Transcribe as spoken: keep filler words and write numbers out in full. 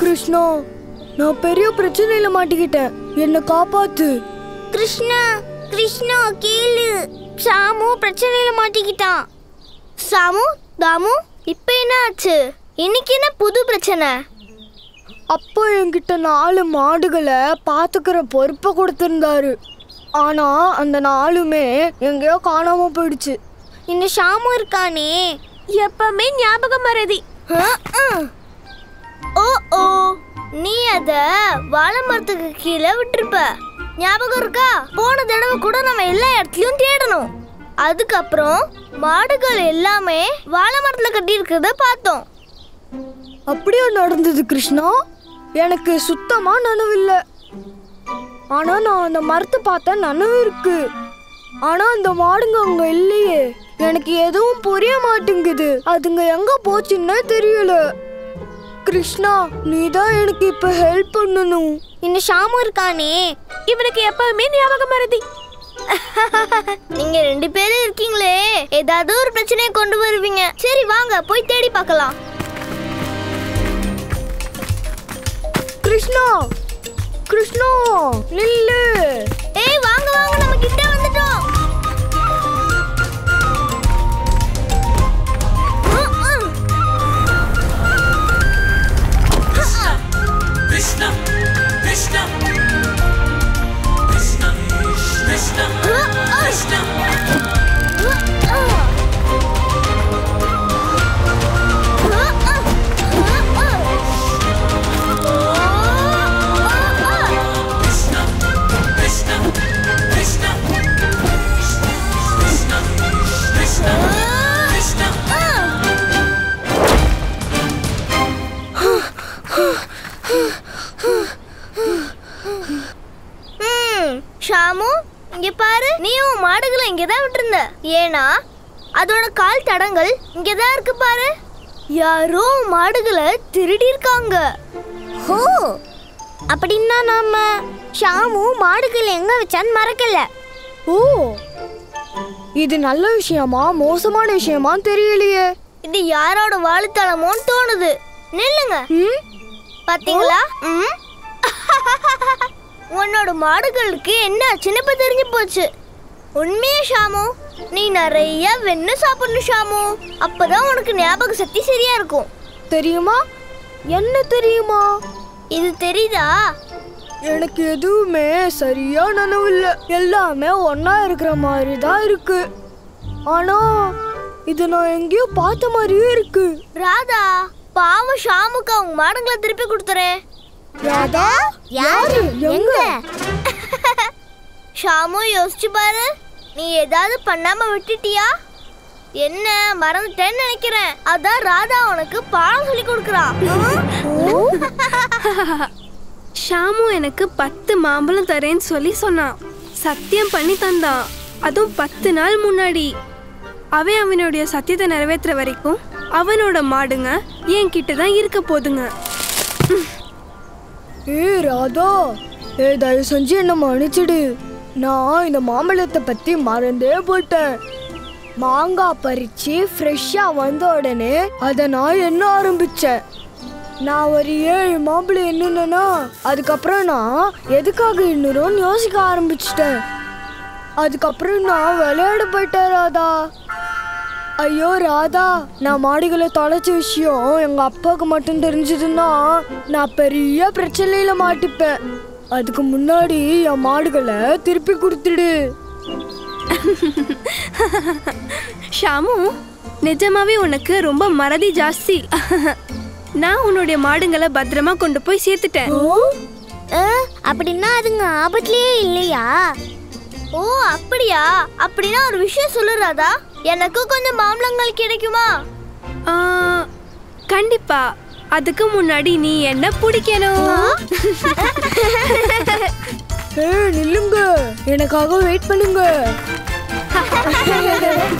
கிருஷ்ணா, நான் பெரிய பிரச்சனையில மாட்டிக்கிட்டேன், என்ன காப்பாத்து. கிருஷ்ணா கிருஷ்ணா கேளு, சாமு பிரச்சனையில மாட்டிக்கிட்டான். சாமு தாமு இப்ப என்ன ஆச்சு? இன்னைக்கு என்ன புது பிரச்சனை? அப்பா என்கிட்ட நாலு மாடுகளை பாத்துக்கிற பொறுப்பை கொடுத்திருந்தாரு. ஆனா அந்த நாலுமே எங்கேயோ காணாம போயிடுச்சு. இந்த ஷாமு இருக்கானே எப்பவுமே ஞாபகம் மறதி. ஓ ஓ நீ அத வாழை மரத்துக்கு கீழே விட்டுருப்ப, ஞாபகம் இருக்கா? போன தடவை கூட நம்ம எல்லா இடத்துலயும் தேடணும். அதுக்கப்புறம் மாடுகள் எல்லாமே வாழை மரத்துல கட்டி இருக்கிறத பார்த்தோம். அப்படியே நடந்தது கிருஷ்ணா, எனக்கு சுத்தமா நனவில்லை. ஆனா நான் அந்த மரத்தை பார்த்தா நனவு இருக்கு. ஆனா அந்த மாடுங்க அங்க இல்லையே. எனக்கு எதுவும் புரிய மாட்டேங்குது, அதுங்க எங்க போச்சுன்னே தெரியல. கிருஷ்ணா, நீதான் எனக்கு இப்ப ஹெல்ப் பண்ணணும். இந்த ஷாமு இருக்கானே இவனுக்கு எப்பவுமே ஞாபகம் மறதி. நீங்க ரெண்டு பேரும் இருக்கீங்களே, ஏதாவது ஒரு பிரச்சனையை கொண்டு வருவீங்க. சரி வாங்க போய் தேடி பார்க்கலாம். கிருஷ்ணா கிருஷ்ணா நில்லு. ஏய் வாங்க வாங்க, நம்ம கிட்ட வந்துட்டோம். Krishna Krishna Krishna Krishna Krishna Shamu இங்க பாரு, நீ உன் மாடுகளை இங்கதான் விட்டுருந்த. ஏன்னா அதோட கால் தடங்கள் இங்கதான் இருக்கு பாரு. யாரோ மாடுகளை திருடி இருக்காங்க. ஹோ, அப்படின்னா நாம ஷாமு மாடுகளை எங்க வச்சான்னு மறக்கல. ஓ, இது நல்ல விஷயமா மோசமான விஷயமா தெரியலையே. இது யாரோட வாழுத்தளமோன்னு தோணுது. நில்லுங்க. பாத்தீங்களா? உன்னோட மாடுகளுக்கு என்ன ஆச்சுன்னு இப்ப தெரிஞ்சு போச்சு. உண்மையா ஷாமு, நீ நிறைய வெண்ணெய் சாப்பிடணும் ஷாமு, அப்பதான் உனக்கு ஞாபக சக்தி சரியா இருக்கும். தெரியுமா? என்ன தெரியுமா? இது தெரியுதா? எனக்கு எதுவுமே சரியா நனவு இல்ல, எல்லாமே ஒன்னா இருக்கிற மாதிரி தான் இருக்கு. ஆனா இது நான் எங்கேயோ பார்த்த மாதிரியே இருக்கு. ராதா, பாவம் ஷாமுக்கு அவங்க மாடுங்களை திருப்பி கொடுத்துறேன். ராதா? யாரு? எங்க? ஷாமு யோசிச்சு பாரு, நீ ஏதாவது பண்ணாம விட்டுட்டியா? என்ன மறந்துட்டேன்னு நினைக்கிறேன். அதான் ராதா உனக்கு பாடம் சொல்லி கொடுக்கறா. ஷாமு எனக்கு பத்து மாம்பழம் தரேன்னு சொல்லி சொன்னான். சத்தியம் பண்ணி தந்தான், அதுவும் பத்து நாள் முன்னாடி. அவன் அவனுடைய சத்தியத்தை நிறைவேற்றுற வரைக்கும் அவனோட மாடுங்க என் கிட்ட தான் இருக்க போதுங்க. ஏ ராதா, ஏ தயவு செஞ்சு என்ன மன்னிச்சிடு. நான் இந்த மாம்பழத்தை பத்தி மறந்தே போயிட்டேன். மாங்காய் பறிச்சு ஃப்ரெஷ்ஷா வந்த உடனே அதை நான் என்ன ஆரம்பிச்சேன். நான் ஒரு ஏழு மாம்பழம் என்னன்னா அதுக்கப்புறம் நான் எதுக்காக இன்னும் யோசிக்க ஆரம்பிச்சிட்டேன். அதுக்கப்புறம் நான் விளையாட போயிட்டேன் ராதா. ஐயோ ராதா, நான் மாடுகளை தொலைச்ச விஷயம் எங்க அப்பாவுக்கு மட்டும் தெரிஞ்சதுன்னா நான் பெரிய பிரச்சனையில மாட்டிப்பேன். அதுக்கு முன்னாடி என் மாடுகளை திருப்பி கொடுத்துடு. ஷாமு, நிஜமாவே உனக்கு ரொம்ப மறதி ஜாஸ்தி. நான் உன்னுடைய மாடுங்களை பத்திரமா கொண்டு போய் சேர்த்துட்டேன். அப்படின்னா அதுங்க ஆபத்துலயே இல்லையா? ஓ அப்படியா? அப்படின்னா ஒரு விஷயம் சொல்லுறாதா, எனக்கு கொஞ்சம் மாம்பழங்கள் கிடைக்குமா? கண்டிப்பா. அதுக்கு முன்னாடி நீ என்ன பிடிக்கணும். ஏ நில்லுங்க, எனக்காக வெயிட் பண்ணுங்க.